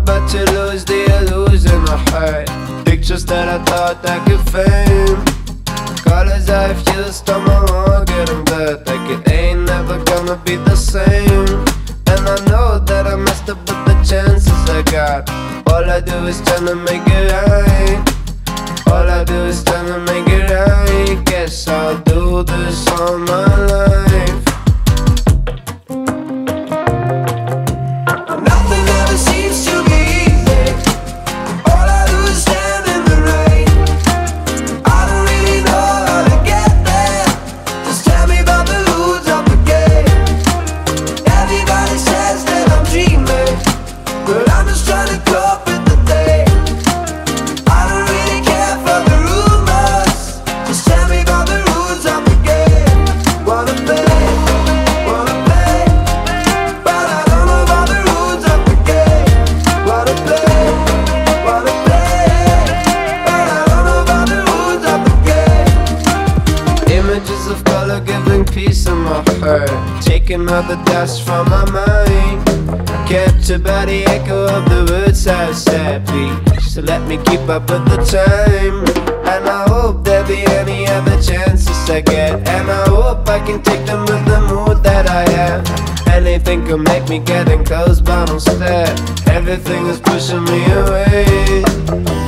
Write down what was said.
about to lose the illusion I had. Pictures that I thought I could fame, colors I've used on my own, getting back like it ain't never gonna be the same. And I know that I messed up with the chances I got. All I do is tryna make it right. All I do is tryna make it right. Guess I'll do this all my life. Nothing ever seems to be easy. All I do is stand in the rain. I don't really know how to get there. Just tell me about the rules of the game. Everybody says that I'm dreaming, but I'm just trying to cope with the day. I don't really care for the rumors. Just tell me about the rules of the game. Wanna play, but I don't know about the rules of the game. Wanna play, but I don't know about the rules of the game. Images of color giving peace in my heart, taking all the dust from my mind. Captured by the echo of the words I said, please, so let me keep up with the time. And I hope there'll be any other chances I get, and I hope I can take them with the mood that I have. Anything can make me getting close, but instead everything is pushing me away.